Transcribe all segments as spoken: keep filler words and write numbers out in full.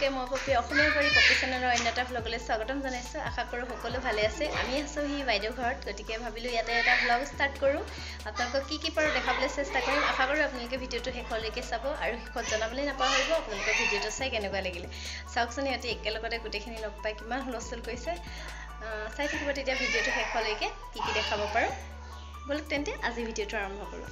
সকলোকে মই পপি অসমীয়া বুari পপি চেনেলৰ অন্যটা ভ্লগলৈ স্বাগতম জনাইছো আশা কৰো সকলো ভালে আছে আমি আছো হি বাইদেউ ঘৰত গতিকে ভাবিলো ইয়াতে এটা ভ্লগ ষ্টাৰ্ট কৰো আপোনালোকক কি কি পাৰো দেখাবলৈ চেষ্টা কৰিম আশা কৰো আপোনালোকে ভিডিওটো শেষলৈকে চাব আৰু শেষত জনাবলৈ নাপাহৰিব আপোনালোকে ভিডিওটো চাই কেনেকুৱা লাগিলে চাওকচোন ইয়াতে একেলগতে গুটেখিনি লগ পাই কিমান হুলস্থুল কৰিছে চাই থাকিব তেতিয়া ভিডিওটো শেষলৈকে কি কি দেখাব পাৰো বলক তেন্তে আজি ভিডিওটো আৰম্ভ কৰো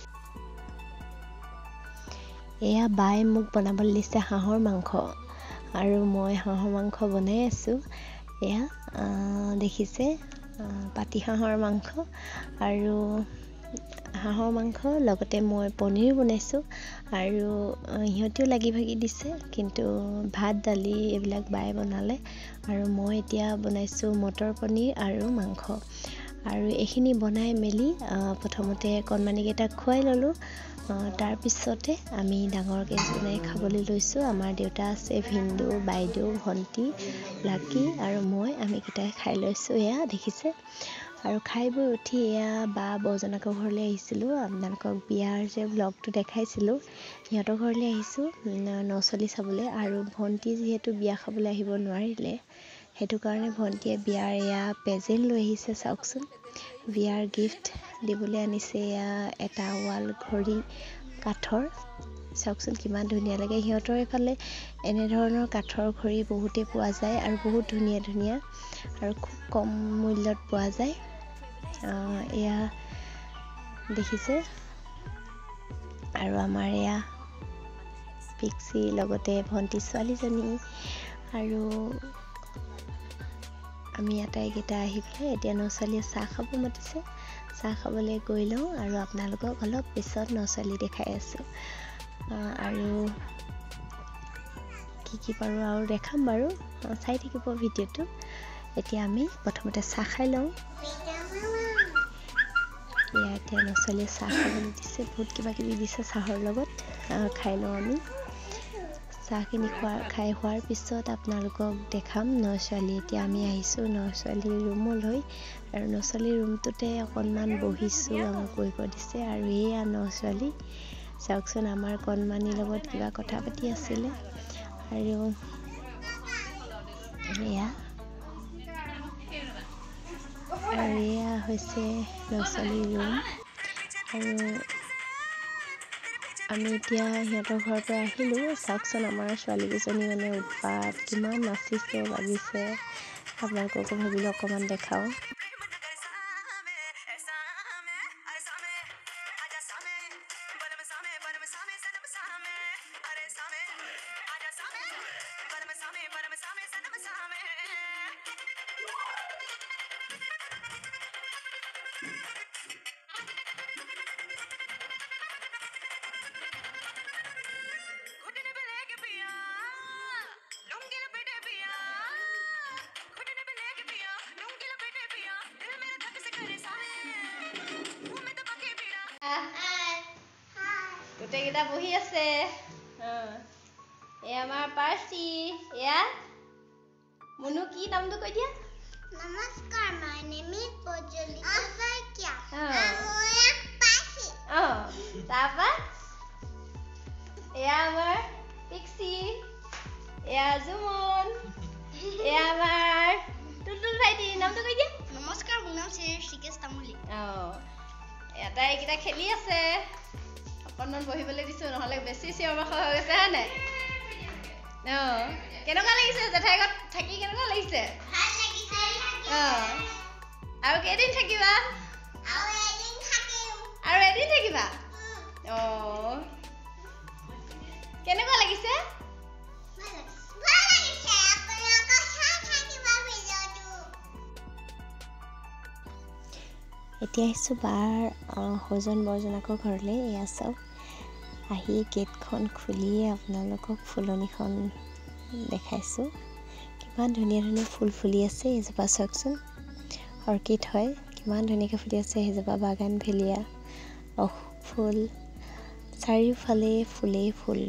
এয়া বাই মোক বনাবলৈ দিছে হাঁহৰ মাংস আৰু মই হাঁহৰ মাংস বনাই আছো এয়া দেখিছে পাতি হাঁহৰ মাংস আৰু হাঁহৰ মাংস লগতে মই পনীৰ বনাইছো আৰু ইহঁতেও লাগি ভাগি দিছে কিন্তু ভাত দালি এইবিলাক বাই বনালে আৰু মই এতিয়া বনাইছো মটৰ পনীৰ আৰু মাংস আৰু এইখিনি বনাই মেলি প্ৰথমতে কণমানিকেইটা খুৱাই ললো তাৰ পিছতে আমি ডাঙৰ গেছ বনাই খাবলৈ লৈছো আমাৰ দেউতা আছে ভিন্দু বাইদেউ ভন্টি লাকি আৰু মই আমি কিটাই খাই লৈছো এয়া দেখিছে আৰু খাই বৈ উঠি এয়া বা বজনকৰ ঘৰলৈ আহিছিলো আপোনালোকক বিয়াৰ যে ব্লগটো দেখাইছিলো সিহঁতৰ ঘৰলৈ আহিছো নচলি চাবলৈ আৰু ভন্টি যিহেতু বিয়া খাবলৈ আহিব নোৱাৰিলে হেতু কাৰণে ভন্টিয়ে বিয়াৰ এয়া প্ৰেজেন্ট লৈ আহিছে চাওকচোন বিয়াৰ গিফট দিবলৈ আনিছে এয়া এটা ৱাল ঘড়ী কাঠৰ চাওকচোন কিমান ধুনীয়া লাগে সিহঁতৰ এফালে এনে ধৰণৰ কাঠৰ ঘড়ী বহুতে পোৱা যায় আৰু বহুত ধুনীয়া ধুনীয়া আৰু খুব কম মূল্যত পোৱা যায় এয়া দেখিছে আৰু আমাৰ এয়া পিক্সি লগতে ভন্টি ছোৱালীজনী আৰু আমি আটাইকেইটা আহি পেলাই এতিয়া নচালীয়ে চাহ খাব মাতিছে চাহ খাবলৈ গৈ লওঁ আৰু আপোনালোকক অলপ পিছত নচালী দেখাই আছো আৰু কি কি পাৰো আৰু দেখাম বাৰু চাই থাকিব ভিডিওটো এতিয়া আমি প্ৰথমতে চাহ খাই লওঁ এয়া এতিয়া নচালীয়ে চাহ খাবলৈ দিছে বহুত কিবা কিবি দিছে চাহৰ লগত খাই লওঁ আমি চাহখিনি খোৱা খাই হোৱাৰ পিছত আপোনালোকক দেখাম নচালী এতিয়া আমি আহিছোঁ নচালীৰ ৰুমলৈ আৰু নচালীৰ ৰুমটোতে অকণমান বহিছোঁ আমাক বহিব দিছে আৰু এয়া নচালী চাওকচোন আমাৰ কণমানিৰ লগত কিবা কথা পাতি আছিলে আৰু এয়া আৰু এয়া হৈছে নচালীৰ ৰুম আৰু আমি এতিয়া সিহঁতৰ ঘৰৰ পৰা আহিলোঁ চাওকচোন আমাৰ ছোৱালীকেইজনী মানে উৎপাত কিমান নাচিছে বাজিছে আপোনালোককো ভাবিলোঁ অকণমান দেখাওঁ গোটেইকেইটা বহি আছে এয়া আমাৰ পাৰ্চি এয়া মুনু কি নামটো কৈ দিয়া নমস্কাৰ my name is পজলিকা শইকীয়া মই পাৰ্চি অ তাপা এয়া আমাৰ পিক্সি এয়া জুমন এয়া আমাৰ টুলটুল ভাইটি নামটো কৈ দিয়া নমস্কাৰ মোৰ নাম শ্ৰী শ্ৰীকেশ তামুলী অ এটা এইকেইটা খেলি আছে অকণমান বহিবলৈ দিছো নহলে বেছি চিঞৰ বাখৰ হৈ গৈছে হয় নাই অ কেনেকুৱা লাগিছে জেঠাই ঘৰত থাকি কেনেকুৱা লাগিছে ভাল লাগিছে অ আৰু কেইদিন থাকিবা আৰু এদিন থাকিম আৰু এদিন থাকিবা অ কেনেকুৱা লাগিছে ভাল লাগিছে আপোনালোকে চাই থাকিবা ভিডিওটো এতিয়া আহিছোঁ বাৰ সজন বৰজনাকৰ ঘৰলৈ এয়া চাওক আহি গেটখন খুলিয়ে আপোনালোকক ফুলনিখন দেখাইছোঁ কিমান ধুনীয়া ধুনীয়া ফুল ফুলি আছে এজোপা চাওকচোন অৰ্কিড হয় কিমান ধুনীয়াকৈ ফুলি আছে সেইজোপা বাগান ভেলিয়া অশোক ফুল চাৰিওফালে ফুলেই ফুল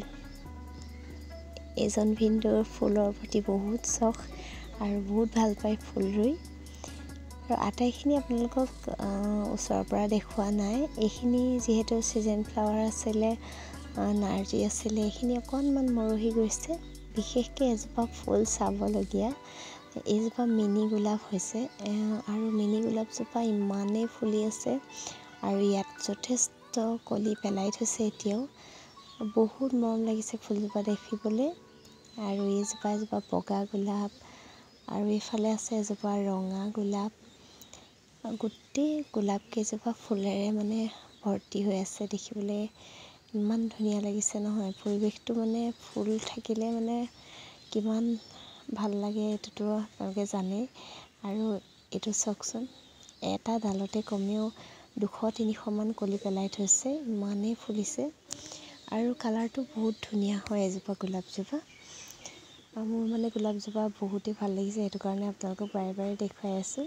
এজন ভিন্দুৰ ফুলৰ প্ৰতি বহুত চখ আৰু বহুত ভাল পায় ফুল ৰুই আৰু আটাইখিনি আপোনালোকক ওচৰৰ পৰা দেখুৱা নাই এইখিনি যিহেতু চিজন ফ্লাৱাৰ আছিলে নাৰ্জি আছিলে এইখিনি অকণমান মৰহি গৈছে বিশেষকৈ এজোপা ফুল চাবলগীয়া। এইজোপা মিনি গোলাপ হৈছে আৰু মিনি গোলাপজোপা ইমানেই ফুলি আছে আৰু ইয়াত যথেষ্ট কলি পেলাই থৈছে। এতিয়াও বহুত মৰম লাগিছে ফুলজোপা দেখিবলৈ। আৰু এইজোপা এজোপা বগা গোলাপ আৰু এইফালে আছে এজোপা ৰঙা গোলাপ। গোটেই গোলাপ কেইজোপা ফুলেৰে মানে ভৰ্তি হৈ আছে। দেখিবলৈ ইমান ধুনীয়া লাগিছে নহয়। পৰিৱেশটো মানে ফুল থাকিলে মানে কিমান ভাল লাগে এইটোতো আপোনালোকে জানেই। আৰু এইটো চাওকচোন, এটা ডালতে কমেও দুশ তিনিশমান কলি পেলাই থৈছে, ইমানেই ফুলিছে। আৰু কালাৰটো বহুত ধুনীয়া হয় এজোপা গোলাপজোপা। মোৰ মানে গোলাপজোপা বহুতেই ভাল লাগিছে, সেইটো কাৰণে আপোনালোকক বাৰে বাৰে দেখুৱাই আছোঁ।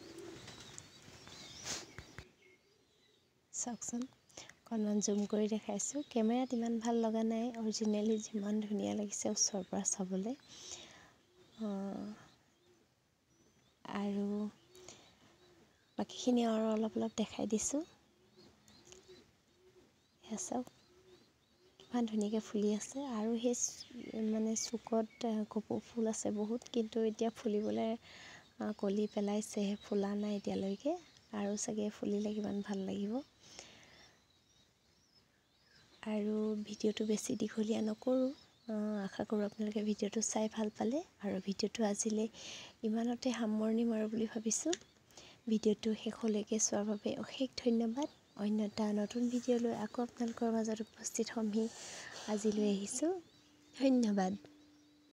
চাওকচোন, অকণমান জুম কৰি দেখাইছোঁ। কেমেৰাত ইমান ভাল লগা নাই, অৰিজিনেলি যিমান ধুনীয়া লাগিছে ওচৰৰ পৰা চাবলৈ। আৰু বাকীখিনি আৰু অলপ অলপ দেখাই দিছোঁ। এয়া চাওক কিমান ধুনীয়াকৈ ফুলি আছে। আৰু সেই মানে চুকত কপৌ ফুল আছে বহুত, কিন্তু এতিয়া ফুলিবলৈ কলি পেলাইছেহে, ফুলা নাই এতিয়ালৈকে। আৰু চাগে ফুলিলে কিমান ভাল লাগিব। আৰু ভিডিঅ'টো বেছি দীঘলীয়া নকৰোঁ। আশা কৰোঁ আপোনালোকে ভিডিঅ'টো চাই ভাল পালে। আৰু ভিডিঅ'টো আজিলৈ ইমানতে সামৰণি মাৰোঁ বুলি ভাবিছোঁ। ভিডিঅ'টো শেষলৈকে চোৱাৰ বাবে অশেষ ধন্যবাদ। অন্য এটা নতুন ভিডিঅ' লৈ আকৌ আপোনালোকৰ মাজত উপস্থিত হ'মহি। আজিলৈ আহিছোঁ, ধন্যবাদ।